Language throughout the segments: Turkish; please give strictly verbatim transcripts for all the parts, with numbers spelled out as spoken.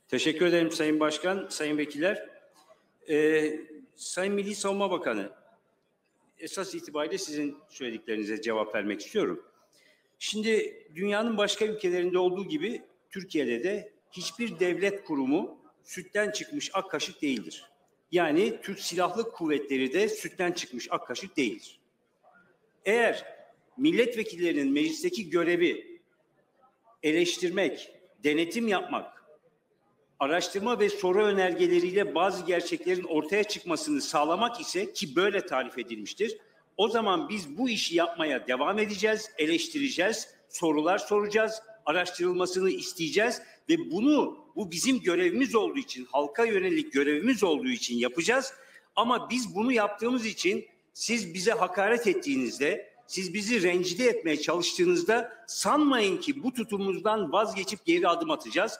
Teşekkür ederim Sayın Başkan, Sayın Vekiller. Ee, Sayın Milli Savunma Bakanı, esas itibariyle sizin söylediklerinize cevap vermek istiyorum. Şimdi dünyanın başka ülkelerinde olduğu gibi Türkiye'de de hiçbir devlet kurumu sütten çıkmış ak kaşık değildir. Yani Türk Silahlı Kuvvetleri de sütten çıkmış ak kaşık değildir. Eğer milletvekillerinin meclisteki görevi eleştirmek, denetim yapmak, araştırma ve soru önergeleriyle bazı gerçeklerin ortaya çıkmasını sağlamak ise, ki böyle tarif edilmiştir, o zaman biz bu işi yapmaya devam edeceğiz, eleştireceğiz, sorular soracağız, araştırılmasını isteyeceğiz ve bunu, bu bizim görevimiz olduğu için, halka yönelik görevimiz olduğu için yapacağız. Ama biz bunu yaptığımız için siz bize hakaret ettiğinizde, siz bizi rencide etmeye çalıştığınızda sanmayın ki bu tutumumuzdan vazgeçip geri adım atacağız.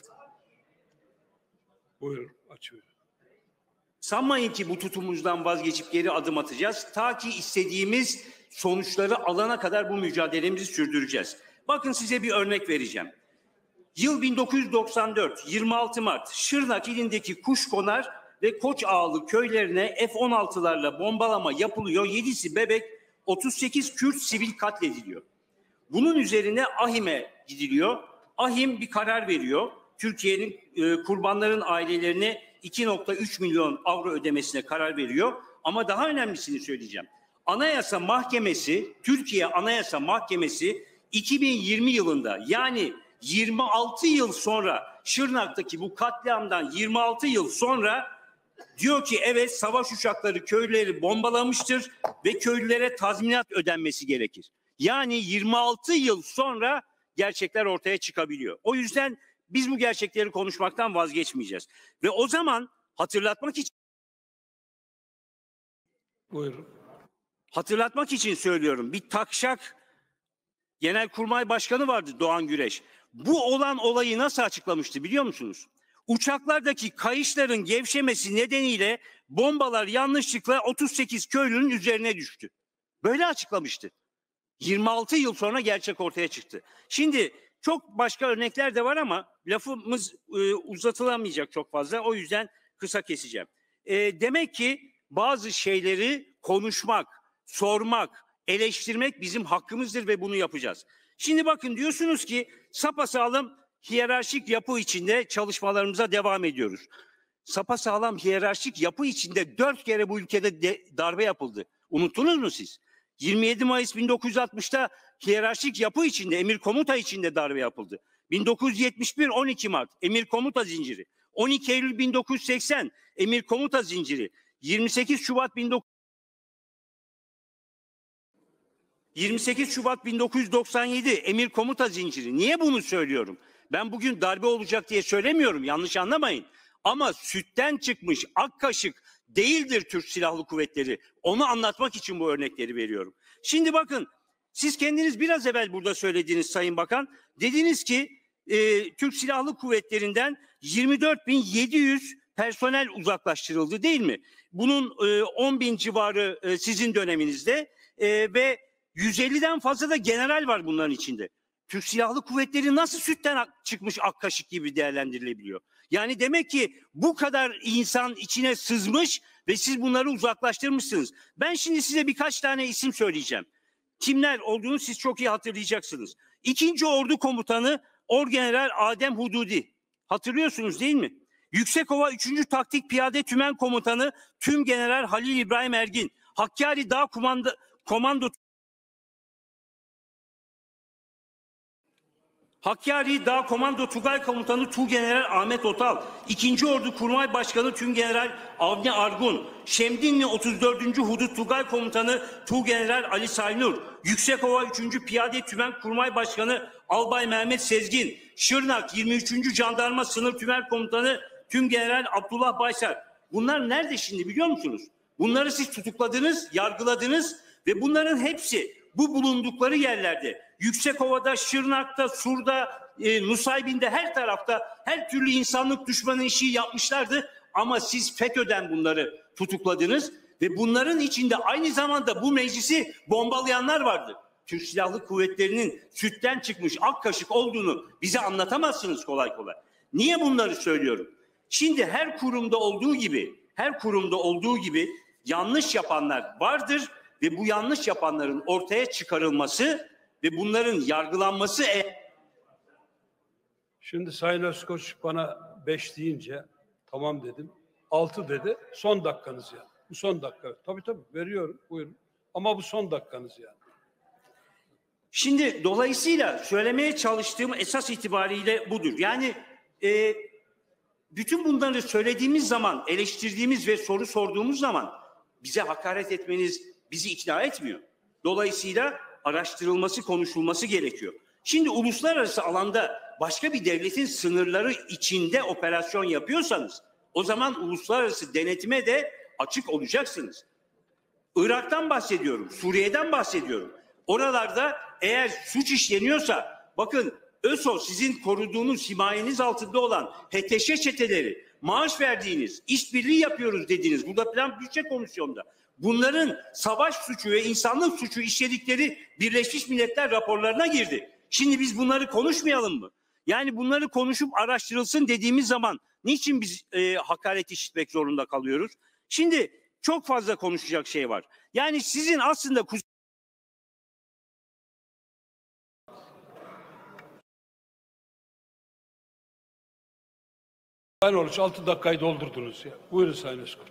Buyurun, açıyorum. Sanmayın ki bu tutumumuzdan vazgeçip geri adım atacağız. Ta ki istediğimiz sonuçları alana kadar bu mücadelemizi sürdüreceğiz. Bakın size bir örnek vereceğim. Yıl bin dokuz yüz doksan dört, yirmi altı Mart, Şırnak ilindeki Kuşkonar ve Koçağlı köylerine F on altılarla bombalama yapılıyor. yedisi bebek, otuz sekiz Kürt sivil katlediliyor. Bunun üzerine AHİM'e gidiliyor. AHİM bir karar veriyor. Türkiye'nin e, kurbanların ailelerine iki nokta üç milyon avro ödemesine karar veriyor. Ama daha önemlisini söyleyeceğim. Anayasa Mahkemesi, Türkiye Anayasa Mahkemesi iki bin yirmi yılında, yani yirmi altı yıl sonra, Şırnak'taki bu katliamdan yirmi altı yıl sonra diyor ki evet, savaş uçakları köyleri bombalamıştır ve köylülere tazminat ödenmesi gerekir. Yani yirmi altı yıl sonra gerçekler ortaya çıkabiliyor. O yüzden biz bu gerçekleri konuşmaktan vazgeçmeyeceğiz. Ve o zaman hatırlatmak için Buyurun. Hatırlatmak için söylüyorum. Bir takşak Genelkurmay Başkanı vardı, Doğan Güreş. Bu olan olayı nasıl açıklamıştı biliyor musunuz? Uçaklardaki kayışların gevşemesi nedeniyle bombalar yanlışlıkla otuz sekiz köylünün üzerine düştü. Böyle açıklamıştı. yirmi altı yıl sonra gerçek ortaya çıktı. Şimdi çok başka örnekler de var ama lafımız e, uzatılamayacak çok fazla. O yüzden kısa keseceğim. E, demek ki bazı şeyleri konuşmak, sormak, eleştirmek bizim hakkımızdır ve bunu yapacağız. Şimdi bakın, diyorsunuz ki sapasağlam hiyerarşik yapı içinde çalışmalarımıza devam ediyoruz. Sapasağlam hiyerarşik yapı içinde dört kere bu ülkede de, darbe yapıldı. Unuttunuz mu siz? yirmi yedi Mayıs bin dokuz yüz altmışta hiyerarşik yapı içinde, emir komuta içinde darbe yapıldı. bin dokuz yüz yetmiş bir on iki Mart emir komuta zinciri. on iki Eylül bin dokuz yüz seksen emir komuta zinciri. yirmi sekiz Şubat bin dokuz yirmi sekiz Şubat bin dokuz yüz doksan yedi emir komuta zinciri. Niye bunu söylüyorum? Ben bugün darbe olacak diye söylemiyorum, yanlış anlamayın. Ama sütten çıkmış ak kaşık değildir Türk Silahlı Kuvvetleri. Onu anlatmak için bu örnekleri veriyorum. Şimdi bakın, siz kendiniz biraz evvel burada söylediğiniz Sayın Bakan, dediniz ki e, Türk Silahlı Kuvvetleri'nden yirmi dört bin yedi yüz personel uzaklaştırıldı, değil mi? Bunun e, on bin civarı e, sizin döneminizde e, ve yüz elliden fazla da general var bunların içinde. Türk Silahlı Kuvvetleri nasıl sütten çıkmış ak kaşık gibi değerlendirilebiliyor? Yani demek ki bu kadar insan içine sızmış ve siz bunları uzaklaştırmışsınız. Ben şimdi size birkaç tane isim söyleyeceğim. Kimler olduğunu siz çok iyi hatırlayacaksınız. İkinci Ordu Komutanı Orgeneral Adem Hududi. Hatırlıyorsunuz değil mi? Yüksekova üçüncü Taktik Piyade Tümen Komutanı Tümgeneral Halil İbrahim Ergin. Hakkari Dağ Komando, Komando Hakkari Dağ Komando Tugay Komutanı Tuğgeneral Ahmet Otal, ikinci Ordu Kurmay Başkanı Tümgeneral Avni Argun, Şemdinli otuz dördüncü Hudut Tugay Komutanı Tuğgeneral Ali Saynur, Yüksekova üçüncü Piyade Tümen Kurmay Başkanı Albay Mehmet Sezgin, Şırnak yirmi üçüncü Jandarma Sınır Tümen Komutanı Tümgeneral Abdullah Baysar. Bunlar nerede şimdi biliyor musunuz? Bunları siz tutukladınız, yargıladınız ve bunların hepsi bu bulundukları yerlerde, Yüksekova'da, Şırnak'ta, Sur'da, e, Nusaybin'de, her tarafta her türlü insanlık düşmanı işi yapmışlardı. Ama siz FETÖ'den bunları tutukladınız ve bunların içinde aynı zamanda bu meclisi bombalayanlar vardı. Türk Silahlı Kuvvetleri'nin sütten çıkmış ak kaşık olduğunu bize anlatamazsınız kolay kolay. Niye bunları söylüyorum? Şimdi her kurumda olduğu gibi, her kurumda olduğu gibi yanlış yapanlar vardır ve bu yanlış yapanların ortaya çıkarılması ve bunların yargılanması. E Şimdi Sayın Özkoç bana beş deyince tamam dedim. Altı dedi. Son dakikanız yani. Bu son dakika. Tabii tabii veriyorum. Buyurun. Ama bu son dakikanız yani. Şimdi dolayısıyla söylemeye çalıştığım esas itibariyle budur. Yani e, bütün bunları söylediğimiz zaman, eleştirdiğimiz ve soru sorduğumuz zaman bize hakaret etmeniz bizi ikna etmiyor. Dolayısıyla araştırılması, konuşulması gerekiyor. Şimdi uluslararası alanda başka bir devletin sınırları içinde operasyon yapıyorsanız o zaman uluslararası denetime de açık olacaksınız. Irak'tan bahsediyorum, Suriye'den bahsediyorum. Oralarda eğer suç işleniyorsa bakın ÖSO sizin koruduğunuz himayeniz altında olan H T Ş çeteleri, maaş verdiğiniz, işbirliği yapıyoruz dediğiniz burada Plan Bütçe Komisyonu'nda bunların savaş suçu ve insanlık suçu işledikleri Birleşmiş Milletler raporlarına girdi. Şimdi biz bunları konuşmayalım mı? Yani bunları konuşup araştırılsın dediğimiz zaman niçin biz e, hakaret işitmek zorunda kalıyoruz? Şimdi çok fazla konuşacak şey var. Yani sizin aslında Sayın Oruç altı dakikayı doldurdunuz ya. Buyurun Sayın Özkoç.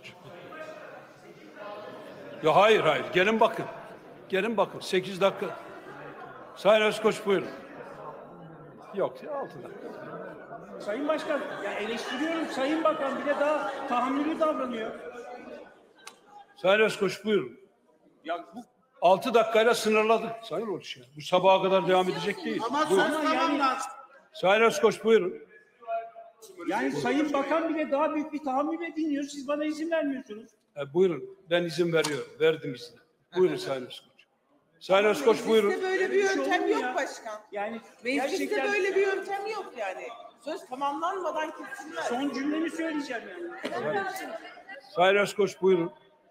Ya hayır hayır. Gelin bakın. Gelin bakın. sekiz dakika. Sayın Özkoç buyurun. Yok ya altı dakika. Sayın Başkan, ya eleştiriyorum. Sayın Bakan bile daha tahammülü davranıyor. Sayın Özkoç buyurun. Ya bu altı dakikayla sınırladık Sayın Oruç ya. Bu sabaha kadar devam edecek değil. Ama Buyurun. söz tamam lazım. Sayın Özkoç buyurun. yani Sayın Bakan bile daha büyük bir tahammüle dinliyor. Siz bana izin vermiyorsunuz. E, buyurun. Ben izin veriyorum. Verdim izni. Buyurun Sayın Özkoç. Sayın Özkoç buyurun. Mecliste böyle bir yöntem yok başkan. Yani Mecliste gerçekten böyle bir yöntem yok yani. Söz tamamlanmadan kesinler. son cümlemi söyleyeceğim yani. Sayın Özkoç buyurun.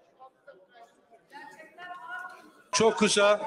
Çok kısa,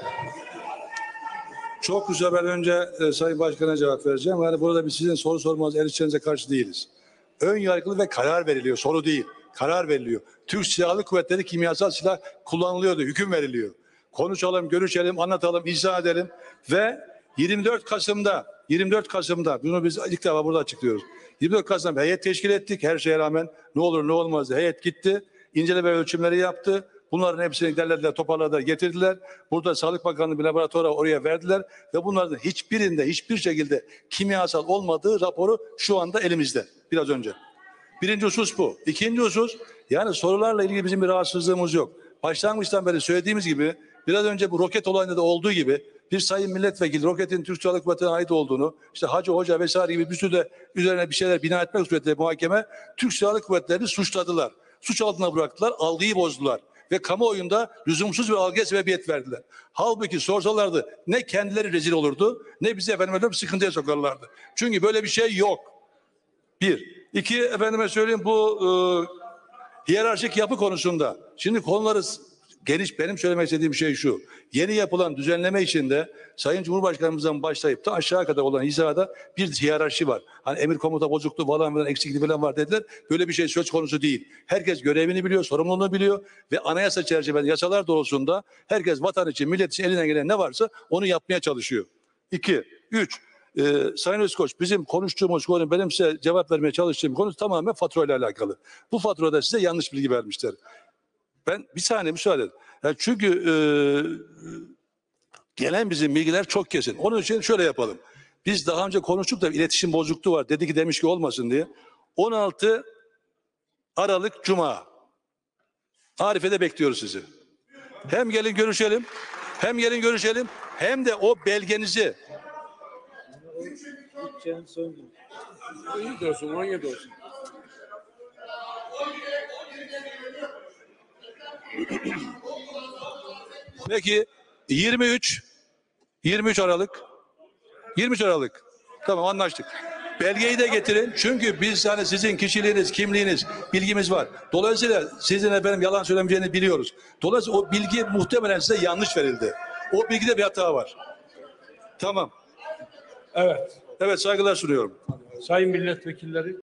çok kısa ben önce e, Sayın Başkan'a cevap vereceğim. Yani burada biz sizin soru sormanız, eleştirinize karşı değiliz. Ön yargılı ve karar veriliyor, soru değil. Karar veriliyor. Türk Silahlı Kuvvetleri kimyasal silah kullanılıyordu, hüküm veriliyor. Konuşalım, görüşelim, anlatalım, izah edelim ve yirmi dört Kasım'da, yirmi dört Kasım'da bunu biz ilk defa burada açıklıyoruz. yirmi dört Kasım'da heyet teşkil ettik. Her şeye rağmen ne olur ne olmaz diye heyet gitti. İnceleme ölçümleri yaptı. Bunların hepsini derlediler, toparladılar, getirdiler. Burada Sağlık Bakanlığı bir laboratuvara oraya verdiler ve bunların hiçbirinde hiçbir şekilde kimyasal olmadığı raporu şu anda elimizde. Biraz önce. Birinci husus bu. İkinci husus, yani sorularla ilgili bizim bir rahatsızlığımız yok. Başlangıçtan beri söylediğimiz gibi, biraz önce bu roket olayında da olduğu gibi bir sayın milletvekili roketin Türk Silahlı Kuvvetleri'ne ait olduğunu, işte Hacı Hoca vesaire gibi bir sürü de üzerine bir şeyler bina etmek suretiyle muhakeme Türk Silahlı Kuvvetleri'ni suçladılar. Suç altına bıraktılar, algıyı bozdular ve kamuoyunda lüzumsuz bir algıya sebebiyet verdiler. Halbuki sorsalardı ne kendileri rezil olurdu ne bizi efendim öyle bir sıkıntıya sokarlardı. Çünkü böyle bir şey yok. Bir. İki, efendime söyleyeyim bu e, hiyerarşik yapı konusunda. Şimdi konuları geniş, benim söylemek istediğim şey şu. Yeni yapılan düzenleme içinde Sayın Cumhurbaşkanımızdan başlayıp da aşağı kadar olan hizada bir hiyerarşi var. Hani emir komuta bozukluğu falan filan eksikliği falan var dediler. Böyle bir şey söz konusu değil. Herkes görevini biliyor, sorumluluğunu biliyor ve anayasa çerçevesinde yasalar doğrultusunda herkes vatan için, millet için elinden gelen ne varsa onu yapmaya çalışıyor. İki. Üç. Ee, Sayın Özkoç, bizim konuştuğumuz konu, benim size cevap vermeye çalıştığım konu tamamen faturayla alakalı. Bu faturada size yanlış bilgi vermişler. Ben bir saniye müsaade edin. Yani çünkü e, gelen bizim bilgiler çok kesin. Onun için şöyle yapalım. Biz daha önce konuştuk da iletişim bozukluğu var. Dedi ki demiş ki olmasın diye. on altı Aralık Cuma. Arife'de bekliyoruz sizi. Hem gelin görüşelim, hem gelin görüşelim, hem de o belgenizi on yedi olsun, on yedi olsun. Peki yirmi üç yirmi üç Aralık yirmi üç Aralık. Tamam, anlaştık. Belgeyi de getirin. Çünkü biz hani sizin kişiliğiniz, kimliğiniz, bilgimiz var. Dolayısıyla sizin efendim yalan söylemeyeceğini biliyoruz. Dolayısıyla o bilgi muhtemelen size yanlış verildi. O bilgide bir hata var. Tamam. Evet. Evet, saygılar sunuyorum. Sayın milletvekilleri,